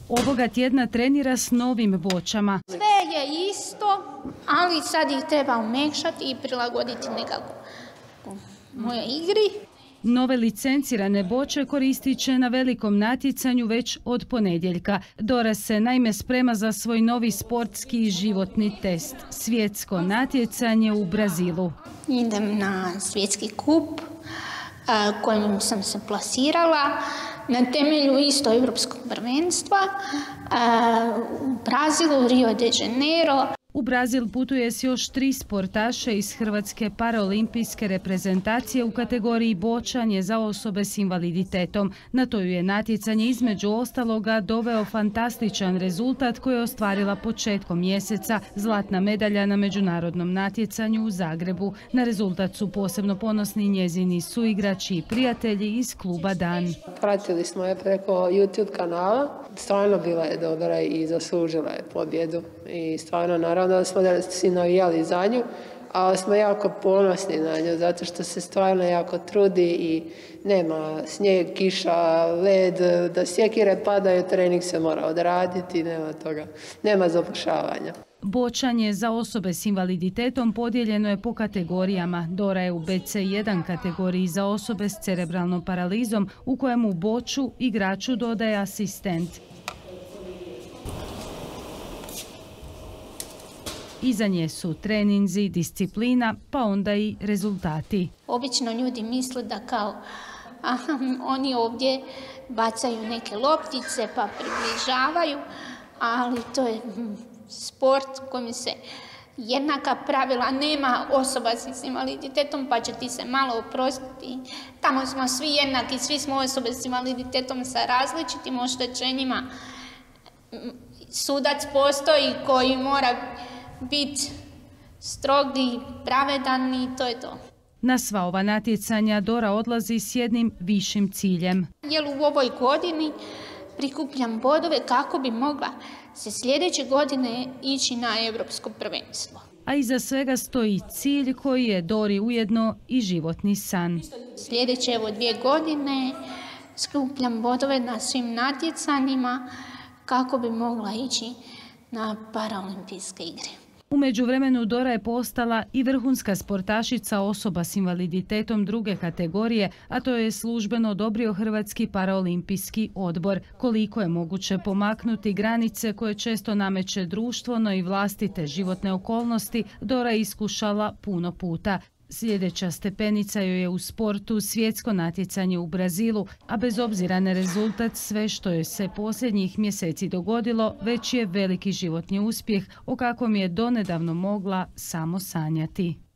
Ovoga tjedna trenira s novim bočama. Sve je isto, ali sad ih treba umekšati i prilagoditi nekako moje igri. Nove licencirane boče koristit će na velikom natjecanju već od ponedjeljka. Dora se naime sprema za svoj novi sportski i životni test. Svjetsko natjecanje u Brazilu. Idem na svjetski kup kojim sam se plasirala na temelju isto europskog prvenstva u Brazilu, Rio de Janeiro. U Brazil putuje s još 3 sportaše iz Hrvatske paraolimpijske reprezentacije u kategoriji bočanje za osobe s invaliditetom. Na to ju je natjecanje između ostaloga doveo fantastičan rezultat koji je ostvarila početkom mjeseca, zlatna medalja na međunarodnom natjecanju u Zagrebu. Na rezultat su posebno ponosni njezini suigrači i prijatelji iz kluba Dan. Pratili smo je preko YouTube kanala. Stvarno bila je dobra i zaslužila je pobjedu. I stvarno, naravno da smo svi navijali za nju, ali smo jako ponosni na nju, zato što se stvarno jako trudi i nema snijeg, kiša, led, da sjekire padaju, trening se mora odraditi, nema toga, nema zapušavanja. Bočanje za osobe s invaliditetom podijeljeno je po kategorijama. Dora je u BC1 kategoriji za osobe s cerebralnom paralizom, u kojemu boču igraču dodaje asistent. Iza nje su treninzi, disciplina, pa onda i rezultati. Obično ljudi misle da kao oni ovdje bacaju neke loptice pa približavaju, ali to je sport kojim se jednaka pravila, nema osoba s invaliditetom pa će ti se malo oprostiti. Tamo smo svi jednaki, svi smo osobe s invaliditetom sa različitim oštećenjima. Sudac postoji koji mora biti strog i pravedan i to je to. Na sva ova natjecanja Dora odlazi s jednim višim ciljem. Jer u ovoj godini prikupljam bodove kako bi mogla se sljedeće godine ići na europsko prvenstvo. A iza svega stoji cilj koji je Dori ujedno i životni san. Sljedeće 2 godine skupljam bodove na svim natjecanjima kako bi mogla ići na paraolimpijske igre. U međuvremenu Dora je postala i vrhunska sportašica osoba s invaliditetom druge kategorije, a to je službeno odobrio Hrvatski paraolimpijski odbor. Koliko je moguće pomaknuti granice koje često nameće društvo, no i vlastite životne okolnosti, Dora je iskušala puno puta. Sljedeća stepenica joj je u sportu svjetsko natjecanje u Brazilu, a bez obzira na rezultat sve što joj se posljednjih mjeseci dogodilo već je veliki životni uspjeh o kakvom je donedavno mogla samo sanjati.